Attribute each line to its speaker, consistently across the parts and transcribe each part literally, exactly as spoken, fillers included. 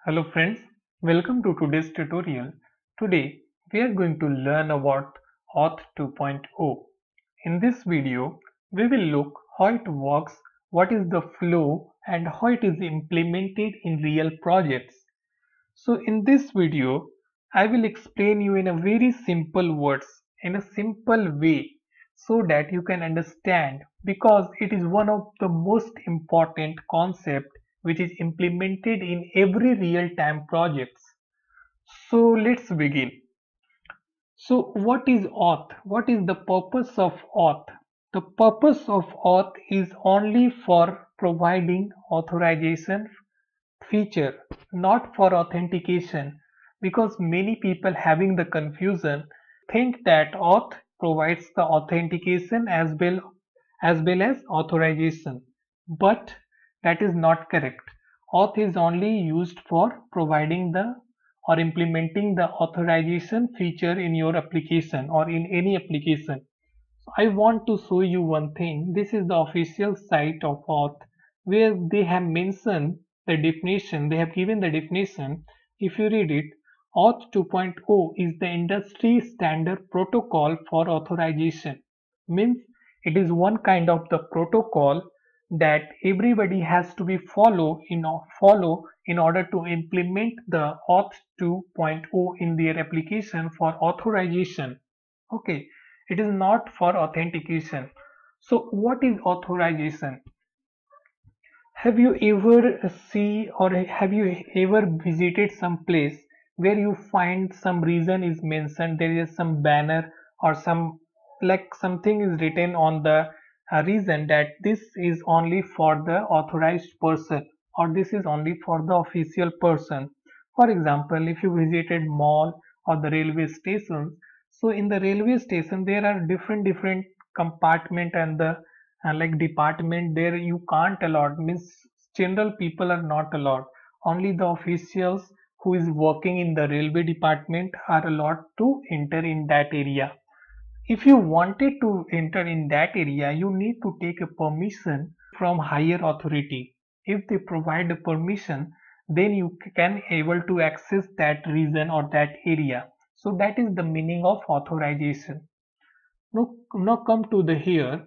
Speaker 1: Hello friends, welcome to today's tutorial. Today we are going to learn about Auth 2.0. In this video, we will look how it works, what is the flow and how it is implemented in real projects. So in this video, I will explain you in a very simple words, in a simple way, so that you can understand because it is one of the most important concept which is implemented in every real-time projects. So let's begin. So what is auth? What is the purpose of auth? The purpose of auth is only for providing authorization feature, not for authentication, because many people having the confusion think that auth provides the authentication as well as well as authorization, but that is not correct. Auth is only used for providing the or implementing the authorization feature in your application or in any application. I want to show you one thing. This is the official site of Auth where they have mentioned the definition. They have given the definition. If you read it, Auth 2.0 is the industry standard protocol for authorization. Means it is one kind of the protocol that everybody has to be follow in follow in order to implement the Auth 2.0 in their application for authorization. Okay, it is not for authentication. So what is authorization? Have you ever see or have you ever visited some place where you find some reason is mentioned, there is some banner or some like something is written on the uh, reason that this is only for the authorized person or this is only for the official person. For example, if you visited mall or the railway stations, so in the railway station there are different different compartment and the uh, like department there you can't allot, means general people are not allowed, only the officials who is working in the railway department are allowed to enter in that area. If you wanted to enter in that area, you need to take a permission from higher authority. If they provide a permission, then you can able to access that region or that area. So that is the meaning of authorization. Now, now come to the here.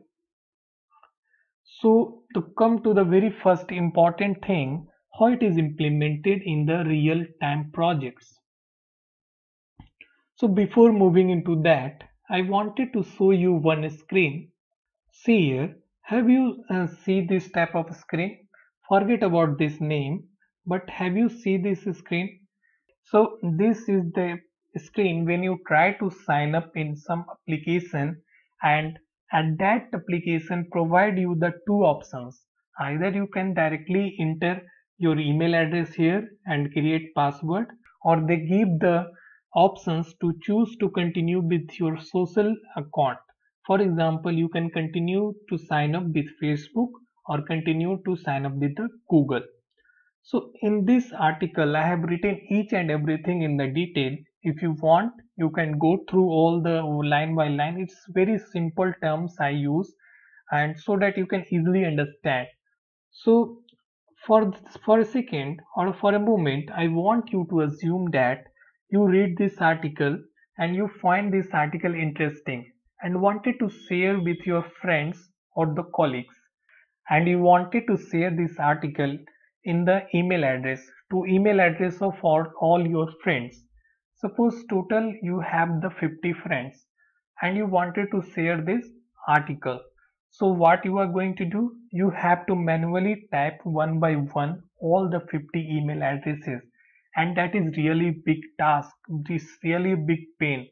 Speaker 1: So to come to the very first important thing, how it is implemented in the real time projects. So before moving into that, I wanted to show you one screen. See here, have you uh, see this type of screen? Forget about this name, but have you see this screen? So this is the screen when you try to sign up in some application and and that application provide you the two options. Either you can directly enter your email address here and create password, or they give the options to choose to continue with your social account. For example, you can continue to sign up with Facebook or continue to sign up with the Google. So in this article, I have written each and everything in the detail. If you want, you can go through all the line by line. It's very simple terms I use and so that you can easily understand. So for, for a second or for a moment, I want you to assume that you read this article and you find this article interesting and wanted to share with your friends or the colleagues, and you wanted to share this article in the email address to email address of all, all your friends. Suppose total you have the fifty friends and you wanted to share this article. So what you are going to do, you have to manually type one by one all the fifty email addresses, and that is really big task. This really big pain.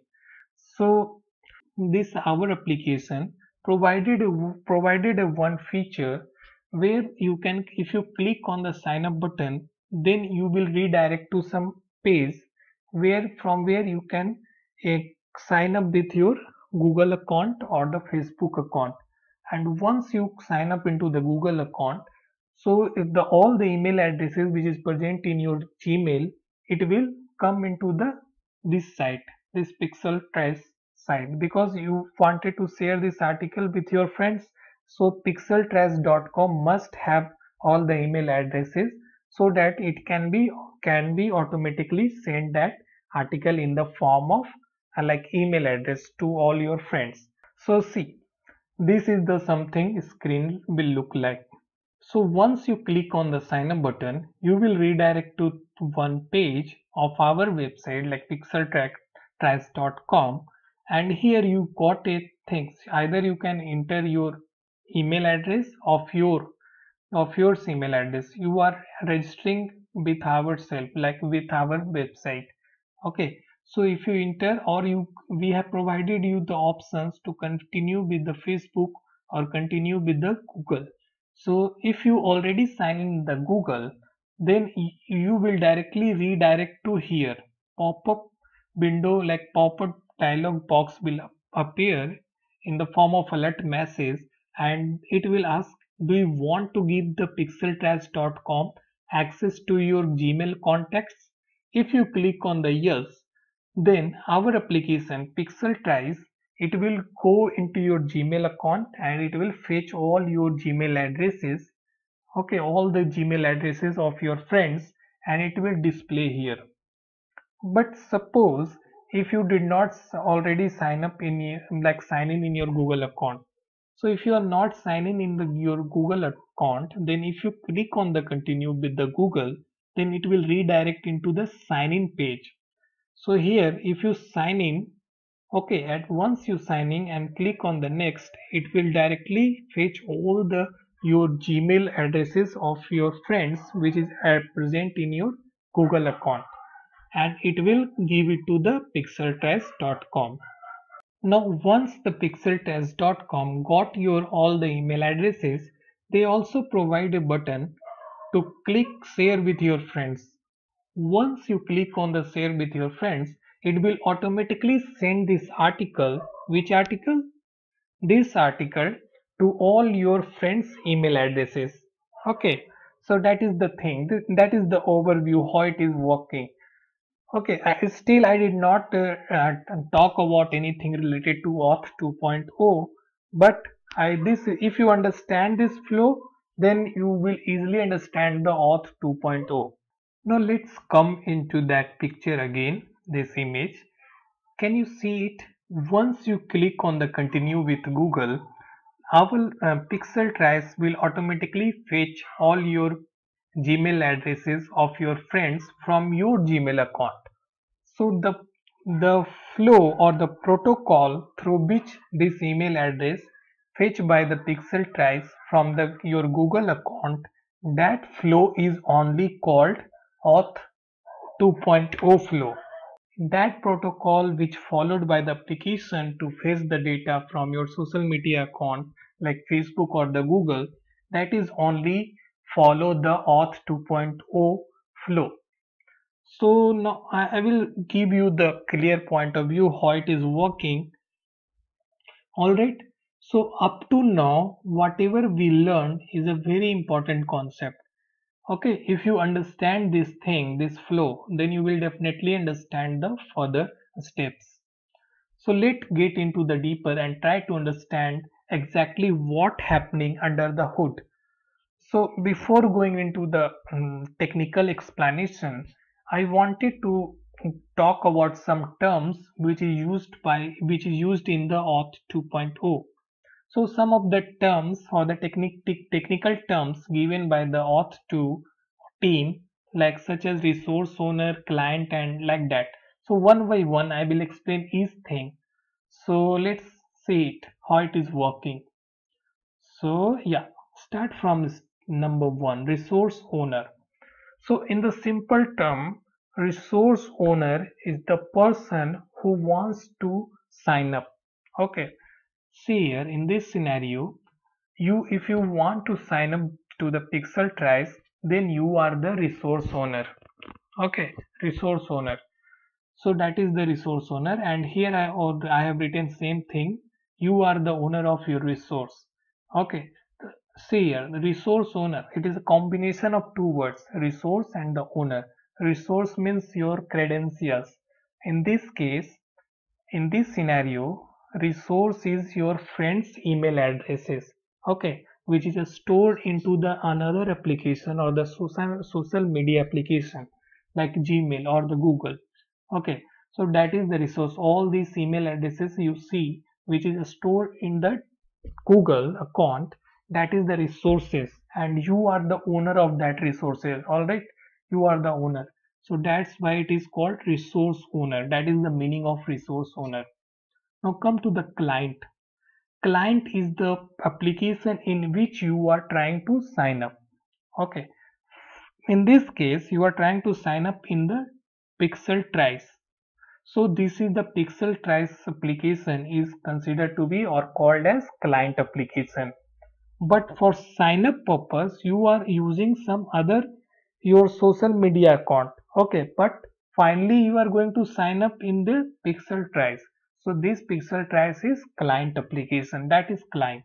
Speaker 1: So this our application provided a, provided a one feature where you can, if you click on the sign up button, then you will redirect to some page where from where you can uh, sign up with your Google account or the Facebook account. And once you sign up into the Google account, so if the all the email addresses which is present in your Gmail, it will come into the this site, this Pixel Trace site, because you wanted to share this article with your friends. So pixeltrace dot com must have all the email addresses so that it can be can be automatically send that article in the form of uh, like email address to all your friends. So see, this is the something screen will look like. So once you click on the sign up button, you will redirect to one page of our website like pixeltrace dot com, and here you got a things. Either you can enter your email address of your of your email address you are registering with ourselves like with our website. Okay, so if you enter, or you we have provided you the options to continue with the Facebook or continue with the Google. So if you already sign in the Google, then you will directly redirect to here. Pop-up window like pop-up dialog box will appear in the form of alert message, and it will ask, do you want to give the pixeltrace dot com access to your Gmail contacts? If you click on the yes, then our application Pixeltrace, it will go into your Gmail account and it will fetch all your Gmail addresses, okay, all the Gmail addresses of your friends, and it will display here. But suppose if you did not already sign up in your, like sign in in your Google account. So if you are not signing in the, your Google account, then if you click on the continue with the Google, then it will redirect into the sign in page. So here if you sign in, okay, at once you sign in and click on the next, it will directly fetch all the your Gmail addresses of your friends which is uh, present in your Google account, and it will give it to the pixeltrace dot com. Now once the pixeltrace dot com got your all the email addresses, they also provide a button to click share with your friends. Once you click on the share with your friends, it will automatically send this article. Which article? This article to all your friends email addresses. Okay, so that is the thing, that is the overview how it is working. Okay, I, still I did not uh, uh, talk about anything related to auth two point oh, but I this if you understand this flow, then you will easily understand the auth two point oh. Now let's come into that picture again, this image. Can you see it? Once you click on the continue with Google, our uh, Pixeltrace will automatically fetch all your Gmail addresses of your friends from your Gmail account. So the the flow or the protocol through which this email address fetched by the Pixeltrace from the your Google account, that flow is only called auth two point oh flow. That protocol which followed by the application to fetch the data from your social media account like Facebook or the Google, that is only follow the auth two point oh flow. So now I will give you the clear point of view how it is working. Alright, so up to now whatever we learned is a very important concept. Okay, if you understand this thing, this flow, then you will definitely understand the further steps. So let's get into the deeper and try to understand exactly what happening under the hood. So before going into the um, technical explanation, I wanted to talk about some terms which is used by which is used in the auth two point oh. So some of the terms or the technic technical terms given by the auth two team, like such as resource owner, client, and like that. So one by one I will explain each thing. So let's see it how it is working. So yeah, start from number one, resource owner. So in the simple term, resource owner is the person who wants to sign up. Okay, see here in this scenario, you if you want to sign up to the Pixeltrace, then you are the resource owner. Okay, resource owner. So that is the resource owner, and here I or I have written same thing. You are the owner of your resource. Okay, see here, the resource owner. It is a combination of two words, resource and the owner. Resource means your credentials. In this case, in this scenario, resource is your friend's email addresses. Okay, which is stored into the another application or the social social media application. like Gmail or the Google. Okay, so that is the resource. All these email addresses you see which is stored in the Google account, that is the resources, and you are the owner of that resources. All right, you are the owner. So that's why it is called resource owner. That is the meaning of resource owner. Now come to the client. Client is the application in which you are trying to sign up. Okay, in this case you are trying to sign up in the Pixel Trace. So this is the Pixel Trace application is considered to be or called as client application. But for sign up purpose you are using some other your social media account. Okay, but finally you are going to sign up in the Pixel Trace. So this Pixel Trace is client application, that is client.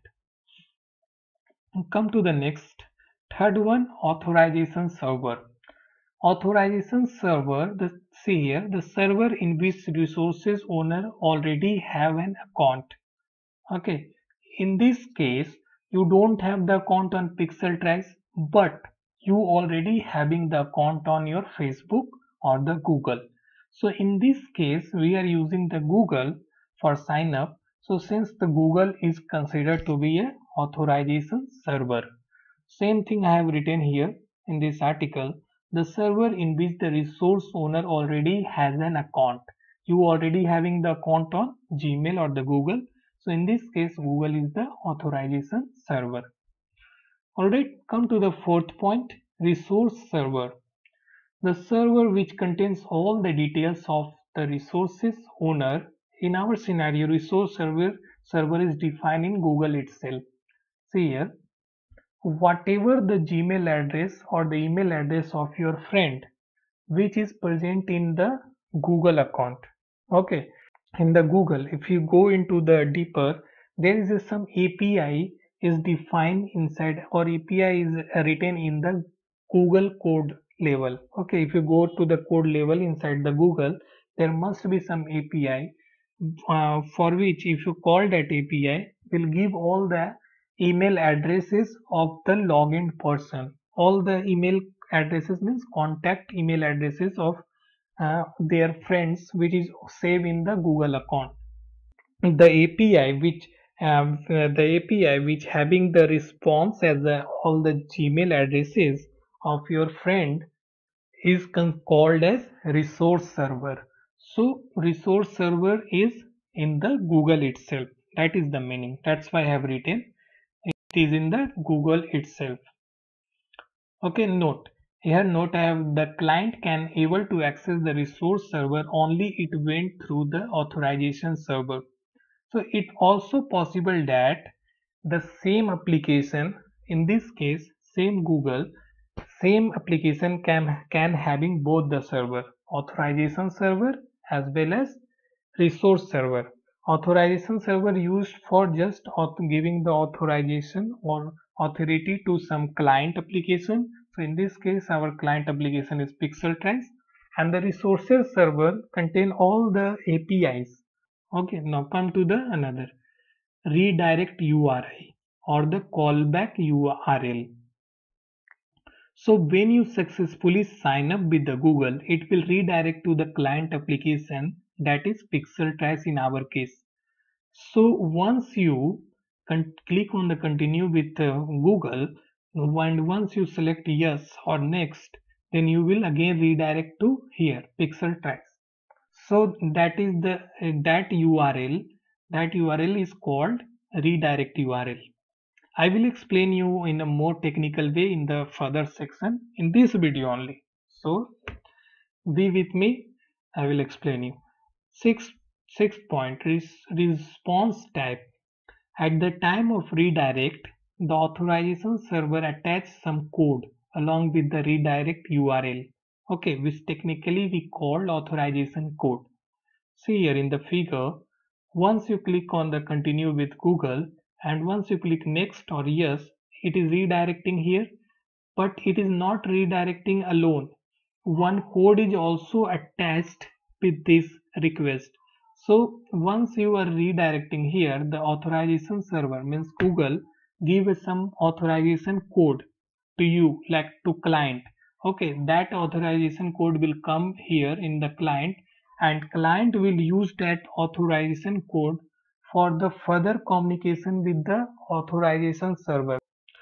Speaker 1: Come to the next, third one, authorization server. Authorization server, the see here, the server in which resources owner already have an account. Okay, in this case you don't have the account on Pixel Trace, but you already having the account on your Facebook or the Google. So in this case we are using the Google for sign up. So since the Google is considered to be a authorization server, same thing I have written here in this article, the server in which the resource owner already has an account. You already having the account on Gmail or the Google. So in this case Google is the authorization server. Alright, come to the fourth point, resource server. The server which contains all the details of the resources owner. In our scenario, resource server server is defined in Google itself. See here, whatever the Gmail address or the email address of your friend which is present in the Google account. Okay, in the Google, if you go into the deeper, there is a, some A P I is defined inside, or A P I is written in the Google code level. Okay, if you go to the code level inside the Google, there must be some A P I uh, for which if you call that A P I will give all the email addresses of the login person. All the email addresses means contact email addresses of uh, their friends which is saved in the Google account. The A P I which um, uh, the A P I which having the response as uh, all the Gmail addresses of your friend is called as resource server. So resource server is in the Google itself. That is the meaning. That's why I have written it is in the Google itself. Okay, note here. Note I have the client can able to access the resource server only it went through the authorization server. So it also possible that the same application, in this case same Google, same application can can having both the server, authorization server as well as resource server. Authorization server used for just giving the authorization or authority to some client application. So in this case our client application is Pixel Trace, and the resources server contain all the A P Is. Okay, now come to the another, redirect U R I or the callback U R L. So when you successfully sign up with the Google, it will redirect to the client application, that is Pixel Trace in our case. So once you click on the continue with uh, Google, and once you select yes or next, then you will again redirect to here Pixel Trace. So that is the uh, that U R L. That U R L is called redirect U R L. I will explain you in a more technical way in the further section in this video only. So be with me. I will explain you. Sixth sixth point is response type. At the time of redirect, the authorization server attaches some code along with the redirect U R L. Okay, which technically we call authorization code. See here in the figure, once you click on the continue with Google and once you click next or yes, it is redirecting here, but it is not redirecting alone. One code is also attached with this request. So once you are redirecting here, the authorization server means Google give some authorization code to you, like to client. Okay, that authorization code will come here in the client, and client will use that authorization code for the further communication with the authorization server.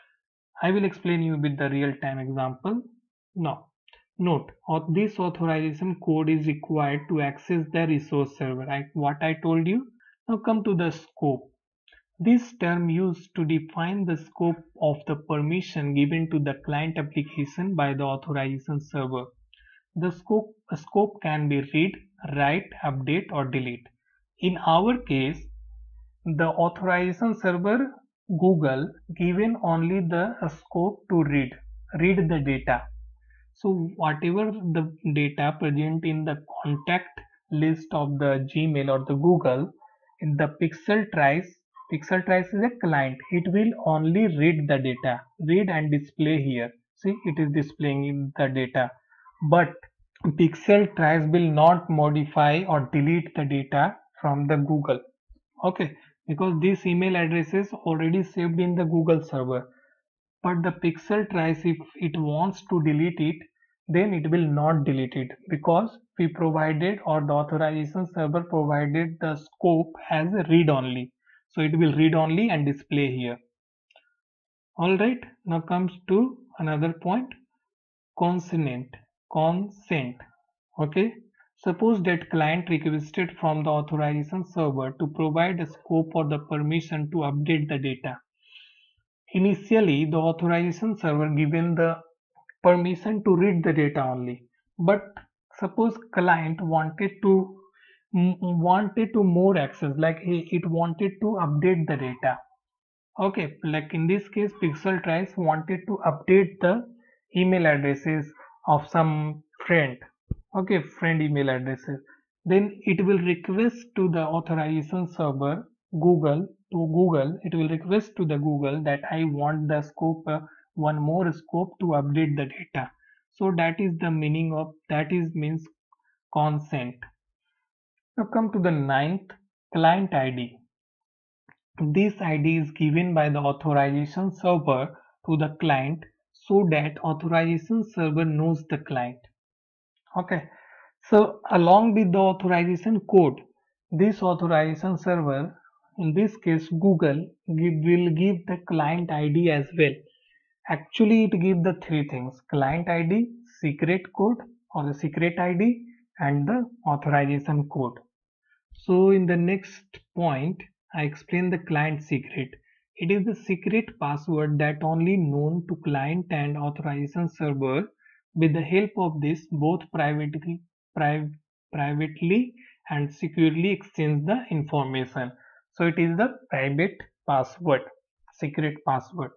Speaker 1: I will explain you with the real-time example. Now, note, this authorization code is required to access the resource server. I, what I told you. Now come to the scope. This term used to define the scope of the permission given to the client application by the authorization server. The scope, scope can be read, write, update, or delete. In our case, the authorization server Google given only the scope to read, read the data. So whatever the data present in the contact list of the Gmail or the Google, in the Pixel Trace, Pixel Trace is a client. It will only read the data, read and display here. See, it is displaying the data. But Pixel Trace will not modify or delete the data from the Google. Okay, because this email address is already saved in the Google server. But the Pixel Trace, if it wants to delete it, then it will not delete it, because we provided, or the authorization server provided, the scope as a read only. So it will read only and display here. Alright, now comes to another point, consent. Consent. Okay. Suppose that client requested from the authorization server to provide a scope or the permission to update the data. Initially, the authorization server given the permission to read the data only, but suppose client wanted to wanted to more access, like it wanted to update the data. Okay, like in this case, Pixel Trace wanted to update the email addresses of some friend. Okay, friend email addresses. Then it will request to the authorization server Google, to Google, it will request to the Google that I want the scope, uh, one more scope to update the data. So that is the meaning of, that is means consent. Now come to the ninth, client I D. This I D is given by the authorization server to the client so that authorization server knows the client. Okay, so along with the authorization code, this authorization server, in this case Google, give, will give the client I D as well. Actually, it gives the three things: client I D, secret code or the secret I D, and the authorization code. So in the next point, I explain the client secret. It is the secret password that only known to client and authorization server. With the help of this, both privately, pri privately and securely exchange the information. So it is the private password, secret password.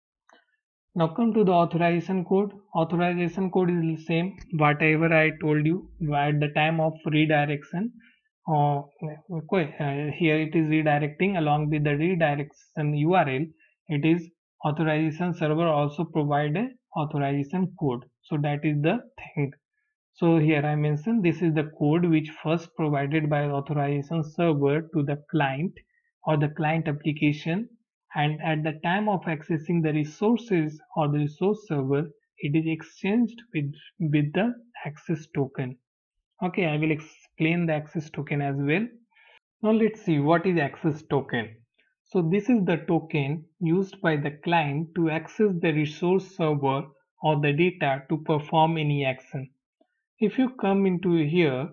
Speaker 1: Now come to the authorization code. Authorization code is the same, whatever I told you at the time of redirection. Uh, okay, uh, here it is redirecting. Along with the redirection U R L, it is authorization server also provide a authorization code. So that is the thing. So here I mentioned this is the code which first provided by authorization server to the client or the client application, and at the time of accessing the resources or the resource server, it is exchanged with, with the access token. Okay, I will explain the access token as well. Now let's see what is access token. So this is the token used by the client to access the resource server or the data to perform any action. If you come into here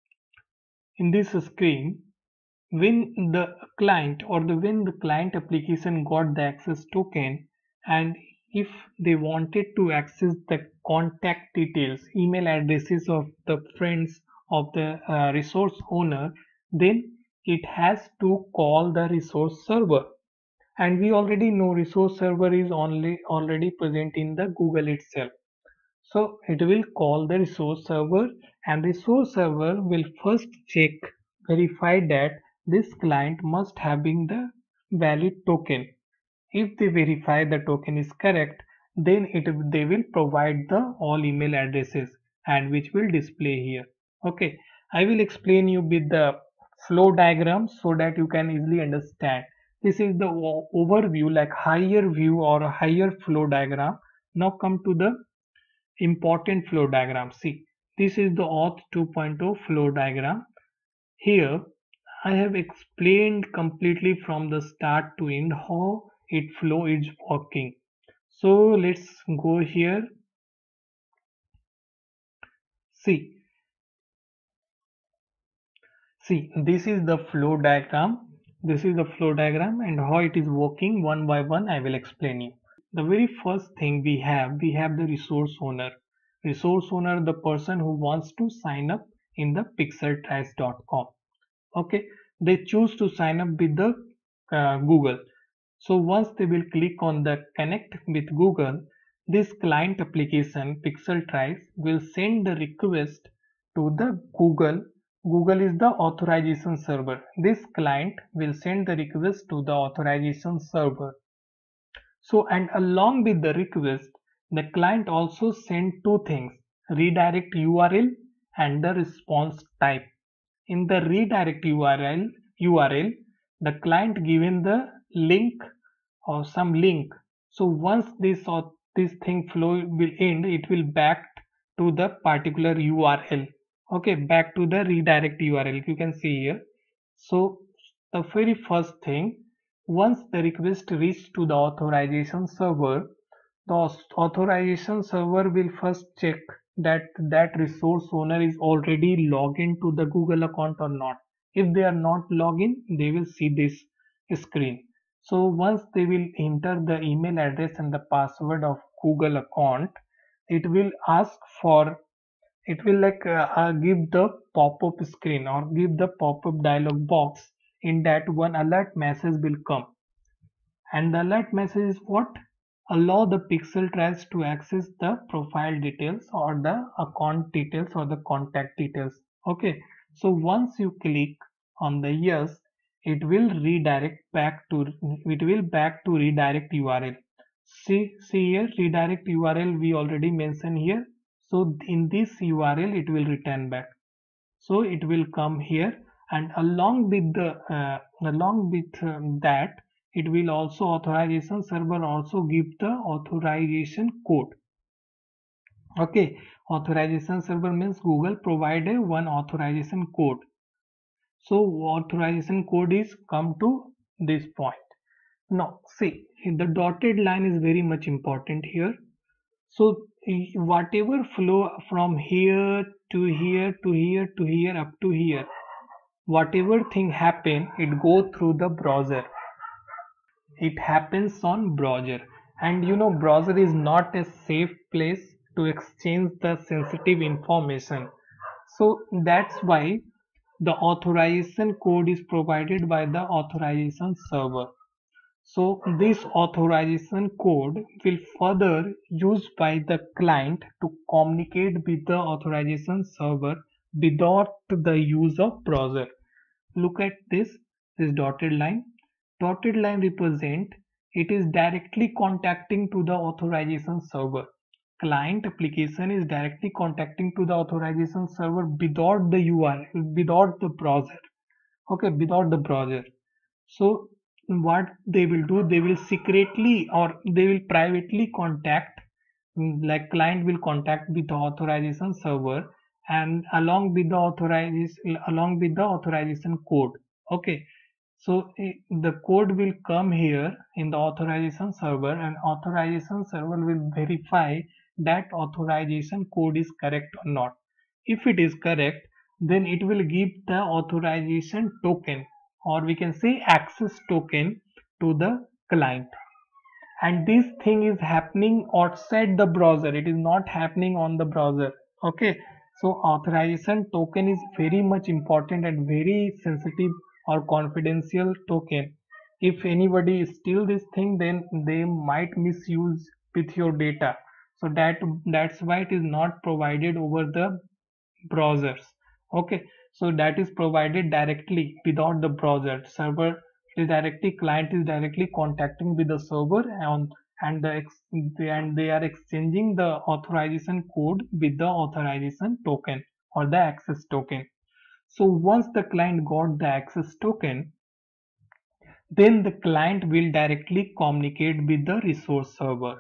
Speaker 1: in this screen, when the client or the when the client application got the access token, and if they wanted to access the contact details, email addresses of the friends of the uh, resource owner, then it has to call the resource server. And we already know resource server is only already present in the Google itself. So it will call the resource server, and resource server will first check, verify that this client must having the valid token. If they verify the token is correct, then it they will provide the all email addresses, and which will display here. Okay, I will explain you with the flow diagram so that you can easily understand. This is the overview, like higher view or a higher flow diagram. Now come to the important flow diagram. See, this is the auth two point oh flow diagram. Here I have explained completely from the start to end how it flow is working. So let's go here. See, see, this is the flow diagram. This is the flow diagram and how it is working one by one I will explain you. The very first thing we have, we have the resource owner. Resource owner, the person who wants to sign up in the pixeltrice dot com. Okay, they choose to sign up with the uh, Google. So once they will click on the connect with Google, this client application Pixeltrice will send the request to the Google. Google is the authorization server. This client will send the request to the authorization server. So, and along with the request, the client also send two things: redirect U R L and the response type. In the redirect U R L, U R L, the client given the link or some link. So once this or this thing flow will end, it will back to the particular U R L. Okay, back to the redirect U R L. You can see here. So the very first thing, once the request reach to the authorization server, the authorization server will first check that that resource owner is already logged into the Google account or not. If they are not logged in, they will see this screen. So once they will enter the email address and the password of Google account, it will ask for, it will like uh, uh, give the pop-up screen or give the pop-up dialog box. In that, one alert message will come, and the alert message is what? Allow the Pixeltrice to access the profile details or the account details or the contact details. Okay, so once you click on the yes, it will redirect back to, it will back to redirect U R L. See, see here, redirect U R L we already mentioned here. So in this U R L it will return back. So it will come here, and along with the uh, along with um, that, it will also authorization server also give the authorization code. Okay, authorization server means Google provided one authorization code. So authorization code is come to this point. Now see, the dotted line is very much important here. So whatever flow from here to here to here to here up to here, whatever thing happen, it go through the browser. It happens on browser, and you know browser is not a safe place to exchange the sensitive information. So that's why the authorization code is provided by the authorization server. So this authorization code will further used by the client to communicate with the authorization server without the use of browser. Look at this, this dotted line. Dotted line represent it is directly contacting to the authorization server. Client application is directly contacting to the authorization server without the U R L, without the browser. Okay, without the browser. So what they will do, they will secretly or they will privately contact, like client will contact with the authorization server, and along with the authorization along with the authorization code. Okay, so the code will come here in the authorization server, and authorization server will verify that authorization code is correct or not. If it is correct, then it will give the authorization token, or we can say access token, to the client. And this thing is happening outside the browser, it is not happening on the browser. Okay, so authorization token is very much important and very sensitive or confidential token. If anybody steal this thing, then they might misuse with your data. So that that's why it is not provided over the browsers. Okay, so that is provided directly without the browser. Server is directly, client is directly contacting with the server, and and the ex, and they are exchanging the authorization code with the authorization token or the access token. So once the client got the access token, then the client will directly communicate with the resource server.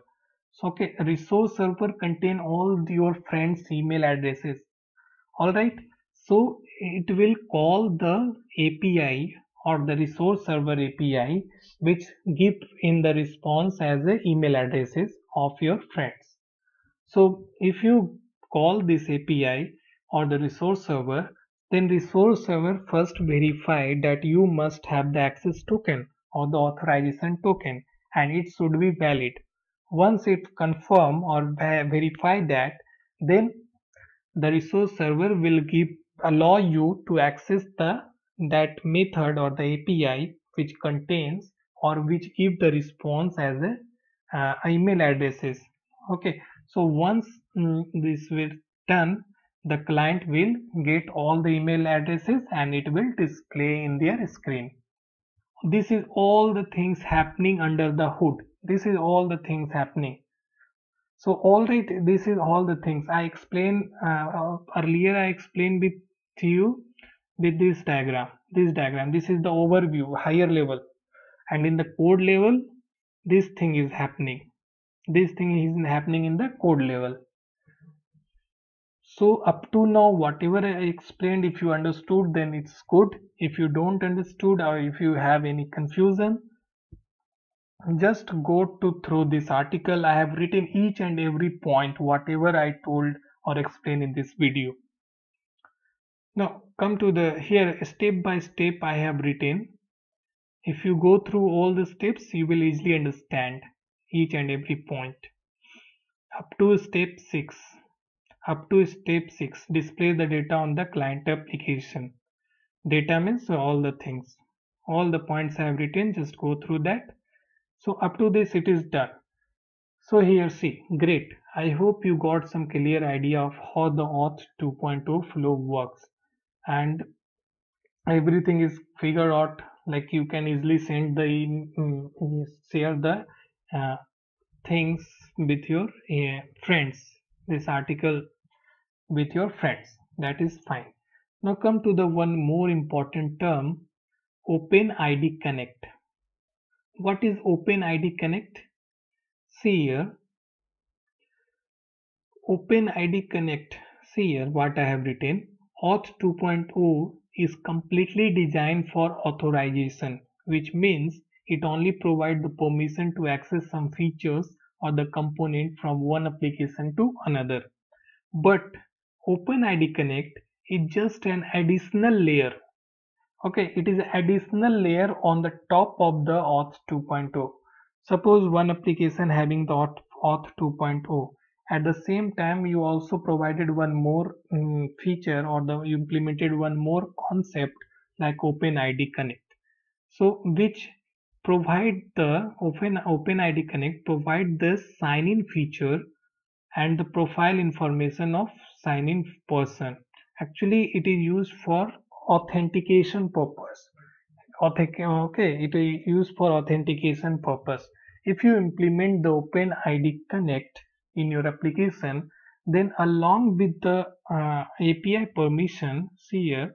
Speaker 1: So okay, resource server contain all your friends email addresses. All right, so it will call the A P I or the resource server A P I, which give in the response as the email addresses of your friends. So if you call this A P I or the resource server, then resource server first verify that you must have the access token or the authorization token, and it should be valid. Once it confirm or verify that, then the resource server will give allow you to access the that method or the A P I which contains or which give the response as a uh, email addresses. Okay, so once mm, this will done, the client will get all the email addresses and it will display in their screen. This is all the things happening under the hood. This is all the things happening. So all right, this is all the things I explained uh, earlier. I explained with you with this diagram. This diagram. This is the overview, higher level, and in the code level, this thing is happening. This thing is happening in the code level. So up to now, whatever I explained, if you understood, then it's good. If you don't understood or if you have any confusion, just go to through this article. I have written each and every point whatever I told or explained in this video. Now come to the here step by step I have written. If you go through all the steps, you will easily understand each and every point. Up to step six. Up to step six, display the data on the client application. Data means all the things. All the points I have written, just go through that. So up to this it is done. So here see, great. I hope you got some clear idea of how the Auth two point oh flow works and everything is figured out. Like you can easily send the um, share the uh, things with your uh, friends. This article with your friends. That is fine. Now come to the one more important term, OpenID Connect. What is OpenID Connect? See here, OpenID Connect. See here what I have written. Auth two point oh is completely designed for authorization, which means it only provides the permission to access some features or the component from one application to another. But OpenID Connect is just an additional layer. Okay, it is an additional layer on the top of the Auth two point oh. Suppose one application having the Auth, Auth two point oh. At the same time, you also provided one more um, feature or the you implemented one more concept like OpenID Connect. So which provide the Open OpenID Connect provide the sign-in feature and the profile information of sign-in person. Actually, it is used for authentication purpose. Okay, it is used for authentication purpose. If you implement the OpenID Connect in your application, then along with the uh, A P I permission, see here,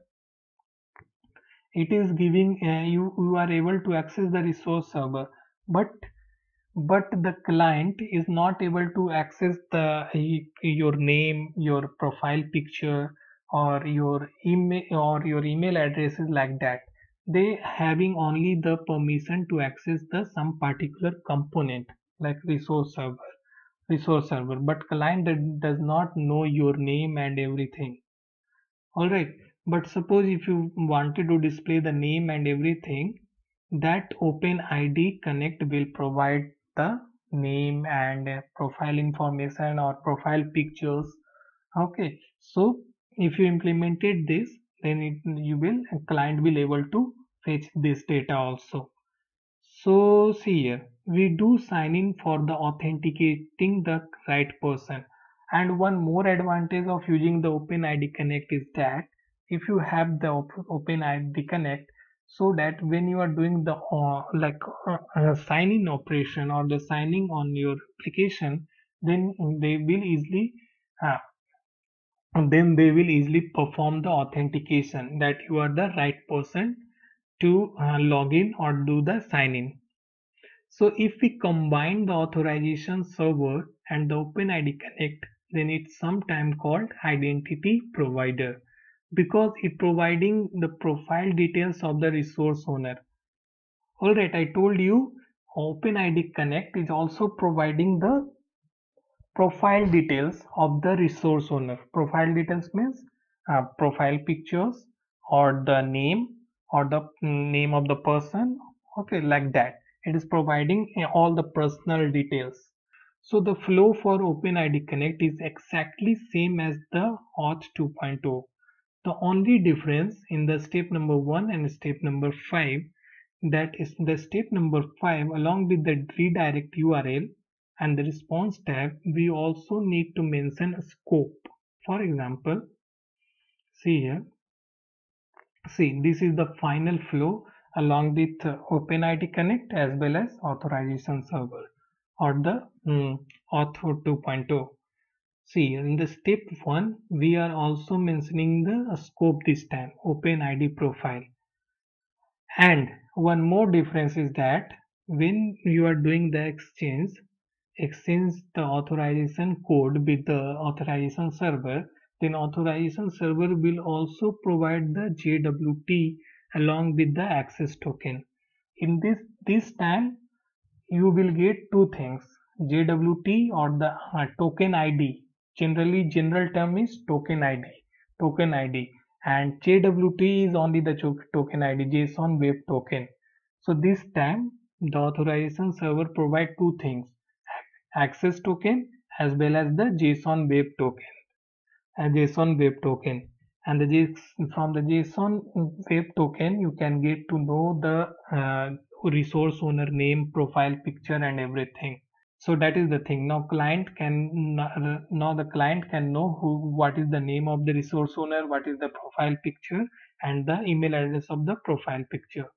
Speaker 1: it is giving uh, you you are able to access the resource server, but but the client is not able to access the your name, your profile picture, or your email or your email addresses like that. They having only the permission to access the some particular component like resource server resource server but client does not know your name and everything. All right, but suppose if you wanted to display the name and everything, that OpenID Connect will provide the name and uh, profile information or profile pictures. Okay, so if you implemented this, then it, you will client will able to fetch this data also. So see here, we do sign in for the authenticating the right person. And one more advantage of using the OpenID Connect is that if you have the OpenID Connect, so that when you are doing the uh, like uh, uh, sign in operation or the signing on your application, then they will easily uh, then they will easily perform the authentication that you are the right person to uh, log in or do the sign in. So if we combine the authorization server and the OpenID Connect, then it's sometimes called identity provider because it providing the profile details of the resource owner. Alright, I told you OpenID Connect is also providing the profile details of the resource owner. Profile details means uh, profile pictures or the name or the mm, name of the person, okay, like that. It is providing uh, all the personal details. So the flow for OpenID Connect is exactly same as the Auth two point oh. The only difference in the step number one and step number five, that is the step number five, along with the redirect U R L and the response tab, we also need to mention a scope. For example, see here, see this is the final flow along with uh, OpenID Connect as well as authorization server or the um, Auth two point oh. See, in the step one, we are also mentioning the uh, scope this time, OpenID profile. And one more difference is that when you are doing the exchange, exchange the authorization code with the authorization server, then authorization server will also provide the J W T along with the access token. In this this time, you will get two things, J W T or the uh, token I D. Generally, general term is token I D, token I D, and J W T is only the token I D, JSON Web Token. So this time, the authorization server provide two things, access token as well as the JSON Web Token, a JSON Web Token. And the J from the JSON Web Token, you can get to know the uh, resource owner name, profile picture, and everything. So that is the thing. Now client can now the client can know who what is the name of the resource owner, what is the profile picture, and the email address of the profile picture.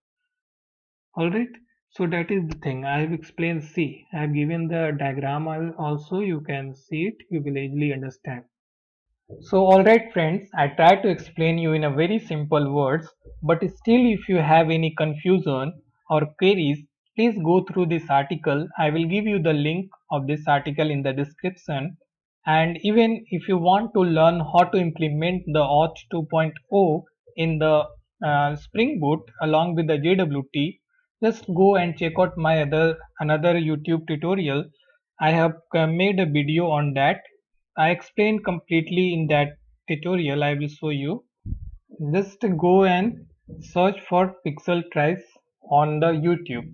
Speaker 1: All right. So that is the thing I have explained. See, I have given the diagram also. You can see it. You will easily understand. So alright friends, I tried to explain you in a very simple words, but still if you have any confusion or queries, please go through this article. I will give you the link of this article in the description. And even if you want to learn how to implement the Auth two point oh in the uh, Spring Boot along with the J W T, just go and check out my other another YouTube tutorial. I have uh, made a video on that. I explained completely in that tutorial. I will show you. Just go and search for Pixel Trace on the YouTube.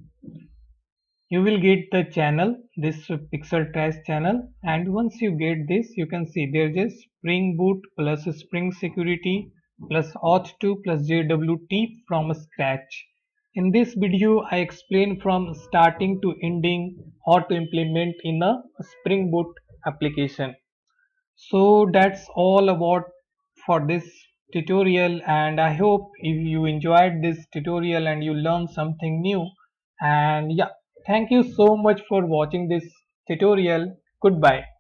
Speaker 1: You will get the channel, this Pixel Trace channel, and once you get this, you can see there's a Spring Boot plus Spring Security plus Auth two plus J W T from scratch. In this video, I explain from starting to ending how to implement in a Spring Boot application. So that's all about for this tutorial, and I hope if you enjoyed this tutorial and you learned something new. And yeah, thank you so much for watching this tutorial. Goodbye.